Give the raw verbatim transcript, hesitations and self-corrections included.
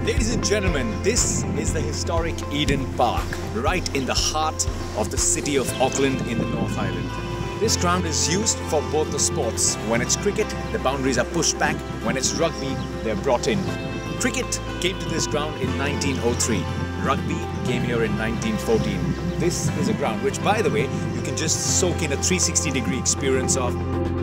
Ladies and gentlemen, this is the historic Eden Park, right in the heart of the city of Auckland in the North Island. This ground is used for both the sports. When it's cricket, the boundaries are pushed back. When it's rugby, they're brought in. Cricket came to this ground in nineteen oh three. Rugby came here in nineteen fourteen. This is a ground which, by the way, you can just soak in a three sixty degree experience of.